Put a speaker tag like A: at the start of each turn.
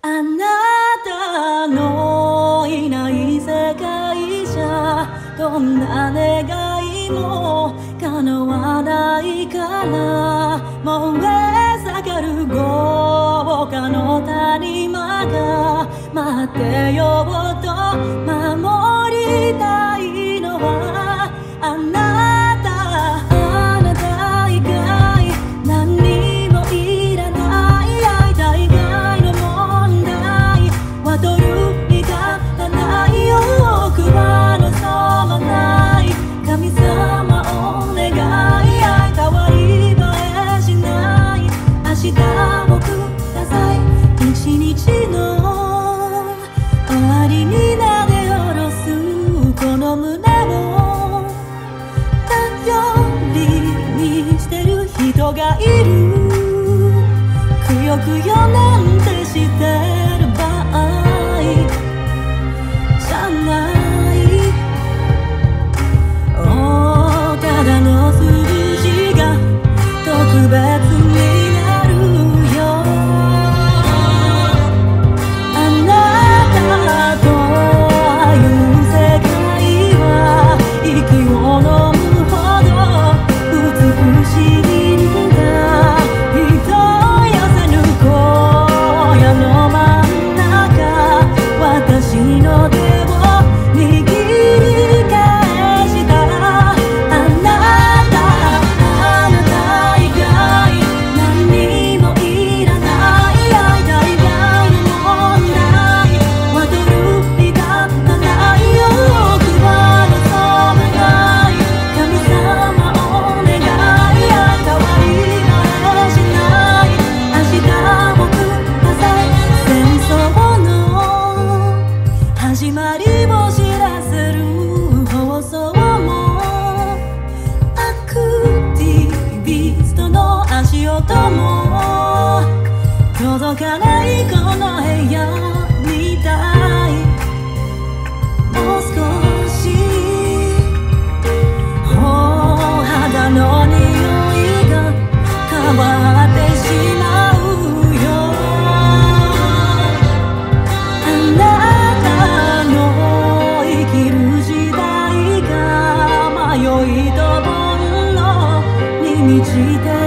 A: あなたのいない世界じゃどんな願いも叶わないから燃え盛る豪華の谷間が待ってようと守りたいのはあなた以外何にもいらない大概の問題はドルに立たないよ僕は望まない神様お願い変わり映えしない明日をください一日の終わりになで下ろすこの胸を頼りにしてる人がいるくよくよなんてしてる場合じゃないただの数字が特別になるよあなたと歩む世界は息を飲むほど美しいんだ人寄せぬ荒野の真ん中私の手を握り返したあなた以外何にもいらない大概の問題はドルに立たないよ僕は望まない神様お願い変わり映えしない明日をください戦争の始まりを知らせる放送もアクティビストの足音も届かないこの部屋みたいもう少し肌の匂いが変わってしまうよあなたの生きる時代が迷いと煩悩に満ちて